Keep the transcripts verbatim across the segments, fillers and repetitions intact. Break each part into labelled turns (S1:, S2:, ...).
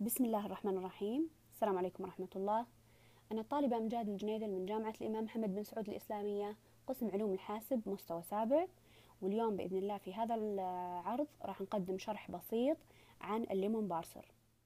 S1: بسم الله الرحمن الرحيم. السلام عليكم ورحمة الله. أنا الطالبة أمجاد الجنيدل من جامعة الإمام محمد بن سعود الإسلامية، قسم علوم الحاسب مستوى سابع. واليوم بإذن الله في هذا العرض راح نقدم شرح بسيط عن الليمون بارسر.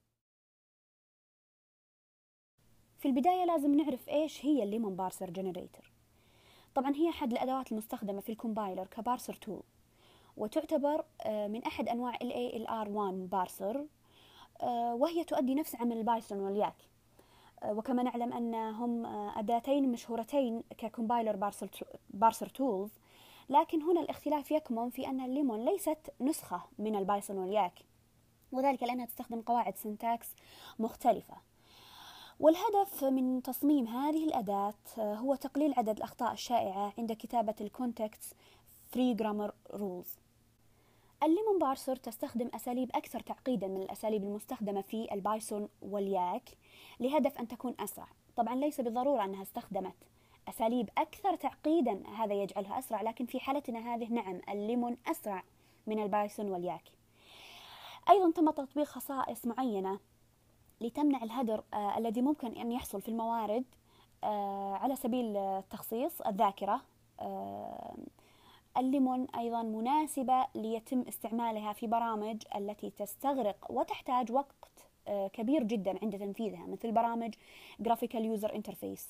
S1: في البداية لازم نعرف إيش هي الليمون بارسر جنريتر. طبعا هي أحد الأدوات المستخدمة في الكومبايلر كبارسر تول، وتعتبر من أحد أنواع ال إيه إل آر واحد بارسر، وهي تؤدي نفس عمل البايثون والياك. وكما نعلم أنهم أداتين مشهورتين ككومبايلر بارسر, بارسر تولز، لكن هنا الاختلاف يكمن في أن الليمون ليست نسخة من البايثون والياك، وذلك لأنها تستخدم قواعد سنتاكس مختلفة. والهدف من تصميم هذه الأداة هو تقليل عدد الأخطاء الشائعة عند كتابة الكونتكست فري جرامر رولز. الليمون بارسر تستخدم أساليب أكثر تعقيدا من الأساليب المستخدمة في البايثون والياك لهدف أن تكون أسرع. طبعا ليس بالضرورة أنها استخدمت أساليب أكثر تعقيدا هذا يجعلها أسرع، لكن في حالتنا هذه نعم الليمون أسرع من البايثون والياك. أيضا تم تطبيق خصائص معينة لتمنع الهدر آه الذي ممكن أن يحصل في الموارد، آه على سبيل التخصيص الذاكرة. آه الليمون أيضا مناسبة ليتم استعمالها في برامج التي تستغرق وتحتاج وقت كبير جدا عند تنفيذها، مثل برامج Graphical User Interface.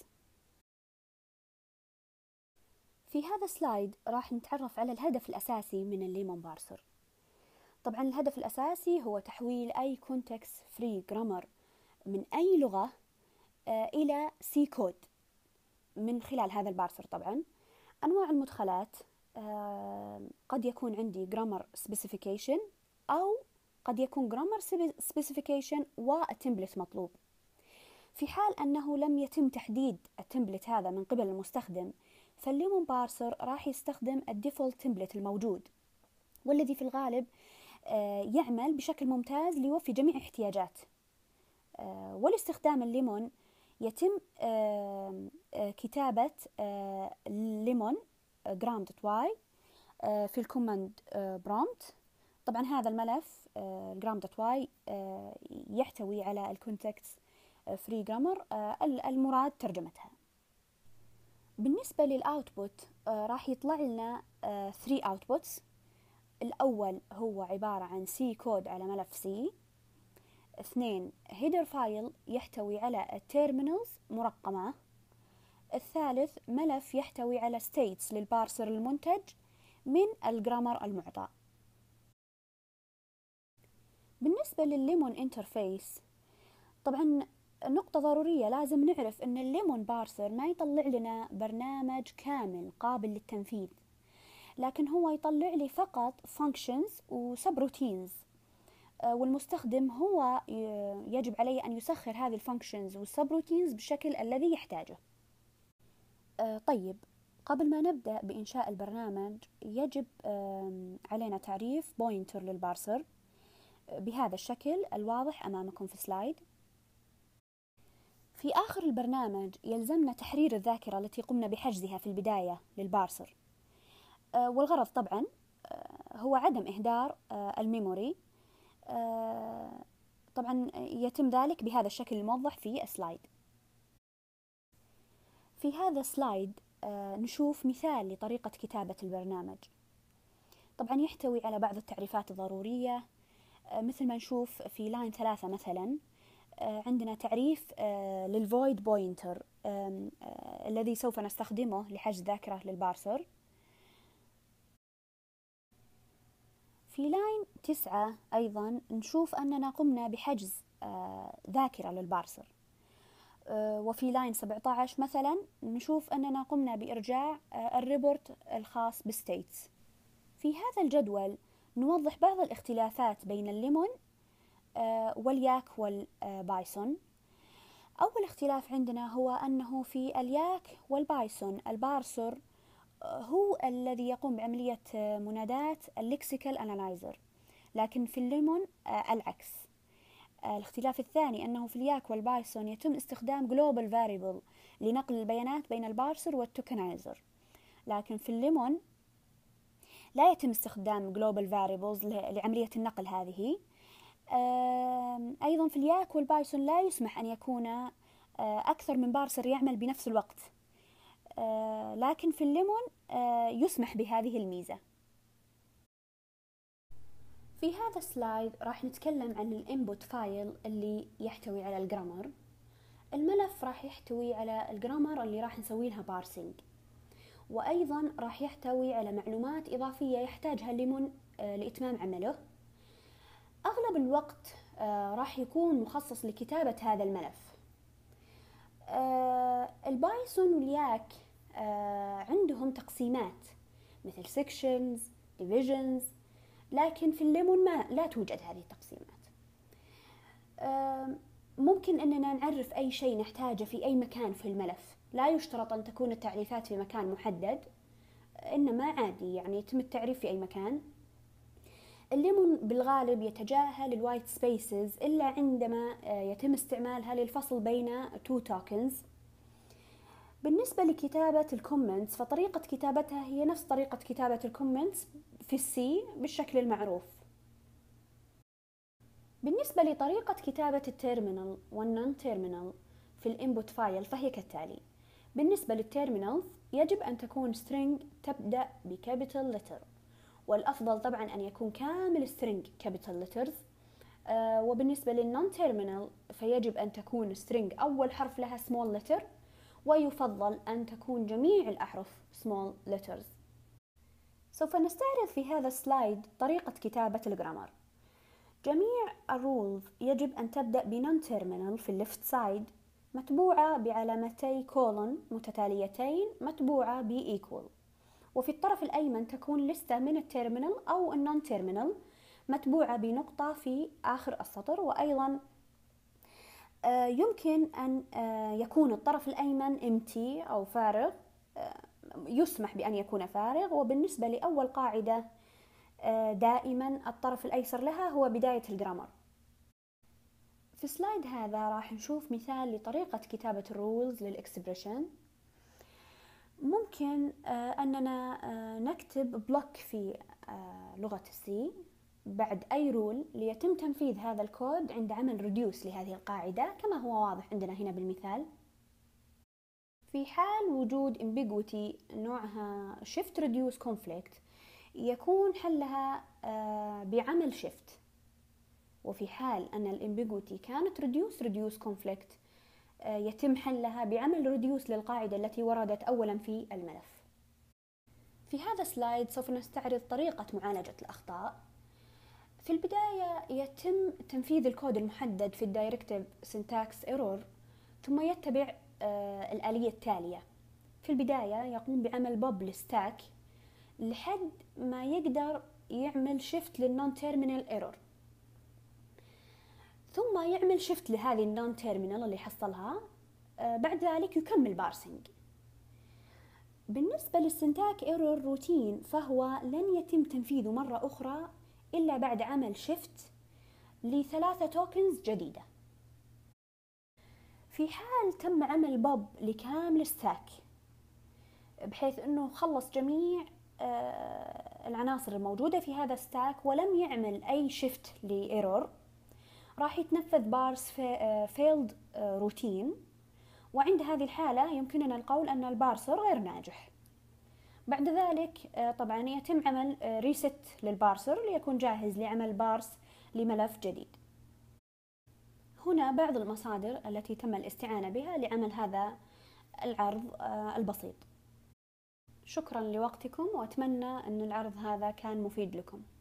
S1: في هذا السلايد راح نتعرف على الهدف الأساسي من الليمون بارسر. طبعا الهدف الأساسي هو تحويل أي كونتكست فري جرامر من أي لغة إلى سي كود من خلال هذا البارسر. طبعا أنواع المدخلات قد يكون عندي grammar specification أو قد يكون grammar specification والتمبلت مطلوب. في حال أنه لم يتم تحديد التمبلت هذا من قبل المستخدم، فالليمون بارسر راح يستخدم الديفولت تمبلت الموجود، والذي في الغالب يعمل بشكل ممتاز ليوفي جميع احتياجات. والاستخدام الليمون يتم كتابة ليمون gram.y في الكوماند برومبت. طبعا هذا الملف gram.y يحتوي على الكونتكست فري جرامر المراد ترجمتها. بالنسبة للأوتبوت راح يطلع لنا ثري أوتبوتس. الأول هو عبارة عن سي كود على ملف سي. اثنين هيدر فايل يحتوي على التيرمينالز مرقمة. الثالث ملف يحتوي على ستيتس للبارسر المنتج من الجرامر المعطى. بالنسبة للليمون انترفيس، طبعا نقطة ضرورية لازم نعرف أن الليمون بارسر ما يطلع لنا برنامج كامل قابل للتنفيذ، لكن هو يطلع لي فقط functions وسبروتينز، والمستخدم هو يجب عليه أن يسخر هذه الفانكشنز والسبروتينز بالشكل الذي يحتاجه. طيب، قبل ما نبدأ بإنشاء البرنامج يجب علينا تعريف بوينتر للبارسر بهذا الشكل الواضح أمامكم في سلايد. في آخر البرنامج يلزمنا تحرير الذاكرة التي قمنا بحجزها في البداية للبارسر، والغرض طبعا هو عدم إهدار الميموري. طبعا يتم ذلك بهذا الشكل الموضح في السلايد. في هذا السلايد نشوف مثال لطريقة كتابة البرنامج. طبعا يحتوي على بعض التعريفات الضرورية، مثل ما نشوف في لاين ثلاثة مثلا عندنا تعريف للفويد بوينتر الذي سوف نستخدمه لحجز ذاكرة للبارسر. في لاين تسعة أيضا نشوف أننا قمنا بحجز ذاكرة للبارسر. وفي لاين سبعة عشر مثلا نشوف أننا قمنا بإرجاع الريبورت الخاص بالستيتس. في هذا الجدول نوضح بعض الاختلافات بين الليمون والياك والبايثون. أول اختلاف عندنا هو أنه في الياك والبايثون البارسر هو الذي يقوم بعملية مناداة الليكسيكال أنالايزر، لكن في الليمون العكس. الاختلاف الثاني أنه في الياك والبايثون يتم استخدام global variable لنقل البيانات بين البارسر والتوكنايزر، لكن في الليمون لا يتم استخدام global variables لعملية النقل هذه. أيضا في الياك والبايثون لا يسمح أن يكون أكثر من بارسر يعمل بنفس الوقت، لكن في الليمون يسمح بهذه الميزة. في هذا السلايد راح نتكلم عن الانبوت فايل اللي يحتوي على الجرامر. الملف راح يحتوي على الجرامر اللي راح نسوي لها بارسينج، وأيضا راح يحتوي على معلومات إضافية يحتاجها الليمون لإتمام عمله. أغلب الوقت راح يكون مخصص لكتابة هذا الملف. البايثون والياك عندهم تقسيمات مثل sections, divisions، لكن في الليمون ما لا توجد هذه التقسيمات. ممكن أننا نعرف أي شيء نحتاجه في أي مكان في الملف، لا يشترط أن تكون التعريفات في مكان محدد، إنما عادي يعني يتم التعريف في أي مكان. الليمون بالغالب يتجاهل الوايت سبيسز إلا عندما يتم استعمالها للفصل بين تو توكنز. بالنسبة لكتابة الكومنتس فطريقة كتابتها هي نفس طريقة كتابة الكومنتس في السي بالشكل المعروف. بالنسبة لطريقة كتابة التيرمينال والنون تيرمينال في الانبوت فايل فهي كالتالي. بالنسبة للتيرمينال يجب أن تكون string تبدأ بكابيتال لتر، والأفضل طبعا أن يكون كامل string كابيتال لترز. آه وبالنسبة للنون تيرمينال فيجب أن تكون string أول حرف لها small letter، ويفضل أن تكون جميع الأحرف small letters. سوف نستعرض في هذا السلايد طريقة كتابة الجرامر. جميع الرولز يجب أن تبدأ بنون تيرمينال في الليفت سايد متبوعة بعلامتي كولون متتاليتين متبوعة بإيكوال، وفي الطرف الأيمن تكون لستة من التيرمينال أو النون تيرمينال متبوعة بنقطة في آخر السطر. وأيضا يمكن أن يكون الطرف الأيمن empty أو فارغ، يسمح بأن يكون فارغ. وبالنسبة لأول قاعدة دائما الطرف الأيسر لها هو بداية الجرامر. في السلايد هذا راح نشوف مثال لطريقة كتابة الرولز للإكسبريشن. ممكن أننا نكتب بلوك في لغة السي بعد أي رول ليتم تنفيذ هذا الكود عند عمل ريديوس لهذه القاعدة كما هو واضح عندنا هنا بالمثال. في حال وجود ambiguity نوعها shift reduce conflict يكون حلها بعمل shift، وفي حال أن الambiguity كانت reduce reduce conflict يتم حلها بعمل reduce للقاعدة التي وردت أولا في الملف. في هذا السلايد سوف نستعرض طريقة معالجة الأخطاء. في البداية يتم تنفيذ الكود المحدد في الدايركتيف syntax error، ثم يتبع الآلية التالية. في البداية يقوم بعمل بوب للستاك لحد ما يقدر يعمل shift للنون تيرمينال ايرور، ثم يعمل shift لهذه النون تيرمينال اللي حصلها. بعد ذلك يكمل بارسينج. بالنسبة للسنتاك ايرور روتين فهو لن يتم تنفيذه مرة أخرى إلا بعد عمل shift لثلاثة توكنز جديدة. في حال تم عمل بوب لكامل ستاك بحيث أنه خلص جميع العناصر الموجودة في هذا الستاك ولم يعمل أي shift لإيرور، راح يتنفذ بارس failed روتين، وعند هذه الحالة يمكننا القول أن البارسر غير ناجح. بعد ذلك طبعا يتم عمل ريست للبارسر ليكون جاهز لعمل بارس لملف جديد. هنا بعض المصادر التي تم الاستعانة بها لعمل هذا العرض البسيط. شكرا لوقتكم، وأتمنى أن العرض هذا كان مفيد لكم.